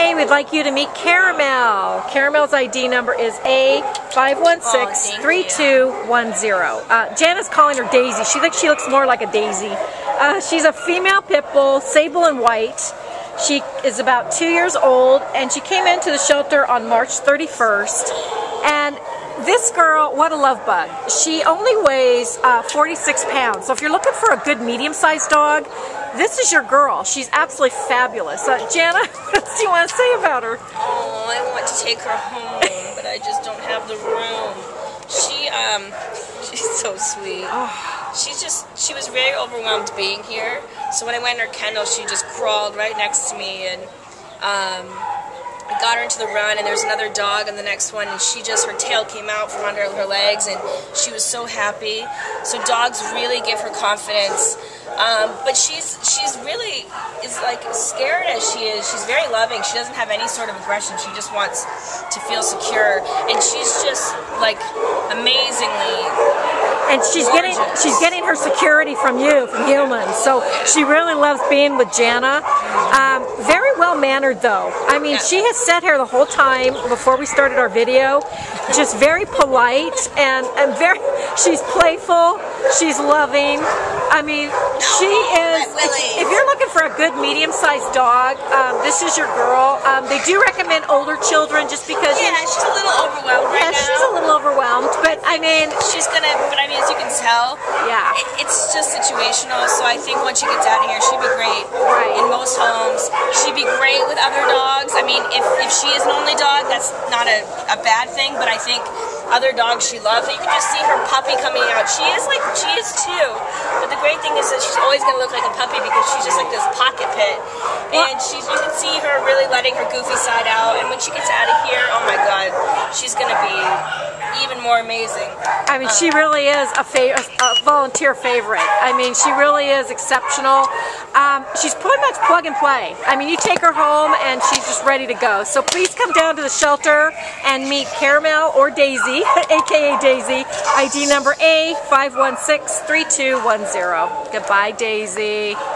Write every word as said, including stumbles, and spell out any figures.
Today we'd like you to meet Caramel. Caramel's I D number is A five one six three two one zero. Uh, Jana's calling her Daisy. She thinks she looks more like a daisy. Uh, she's a female pit bull, sable and white. She is about two years old, and she came into the shelter on March thirty-first. And this girl, what a love bug. She only weighs uh, forty-six pounds. So if you're looking for a good medium-sized dog, this is your girl. She's absolutely fabulous. Uh, Jana, what do you want to say about her? Oh, I want to take her home, but I just don't have the room. She, um, she's so sweet. Oh. She's just, she was very overwhelmed being here. So when I went in her kennel, she just crawled right next to me, and um, I got her into the run, and there was another dog on the next one, and she just, her tail came out from under her legs, and she was so happy. So dogs really give her confidence. Um, but she's she's really is like scared as she is. She's very loving. She doesn't have any sort of aggression. She just wants to feel secure, and she's just like amazingly. And she's gorgeous. getting she's getting her security from you, from humans. So she really loves being with Jana. Um, very well mannered though. I mean, Yeah. she has sat here the whole time before we started our video, just very polite and and very. She's playful. She's loving. I mean, she is. If, if you're looking for a good medium-sized dog, um, this is your girl. Um, they do recommend older children just because. Yeah, she's a little overwhelmed right yeah, now. she's a little overwhelmed, but I mean, she's gonna. But I mean, as you can tell, yeah, it, it's just situational. So I think once she gets out of here, she'd be great right. in most homes. She'd be great with other dogs. I mean, if if she is an only dog, that's not a a bad thing. But I think other dogs she loves. You can just see her puppy coming out. She is like she is too. But the great thing is that she's always gonna look like a puppy because she's just like this pocket pit. And she's you can see her really letting her goofy side out. And when she gets out of here, oh my God, she's gonna be even more amazing. I mean, she really is a, fa a volunteer favorite. I mean, she really is exceptional. Um, she's pretty much plug and play. I mean, you take her home and she's just ready to go. So please come down to the shelter and meet Caramel or Daisy, aka Daisy. I D number A five one six three two one zero. Goodbye, Daisy.